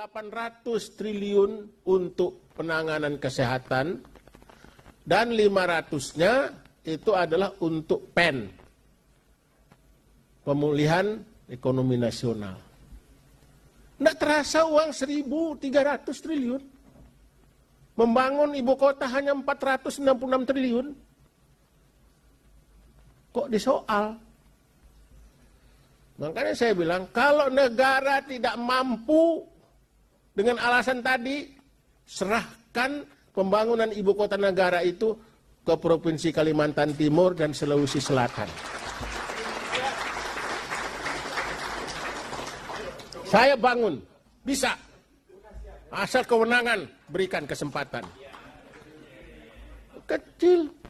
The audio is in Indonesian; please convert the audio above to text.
800 triliun untuk penanganan kesehatan dan 500-nya itu adalah untuk PEN, pemulihan ekonomi nasional. Nggak terasa uang 1.300 triliun. Membangun ibu kota hanya 466 triliun. Kok disoal? Makanya saya bilang, kalau negara tidak mampu dengan alasan tadi, serahkan pembangunan ibu kota negara itu ke Provinsi Kalimantan Timur dan Sulawesi Selatan. Saya bangun, bisa. Asal kewenangan, berikan kesempatan. Kecil.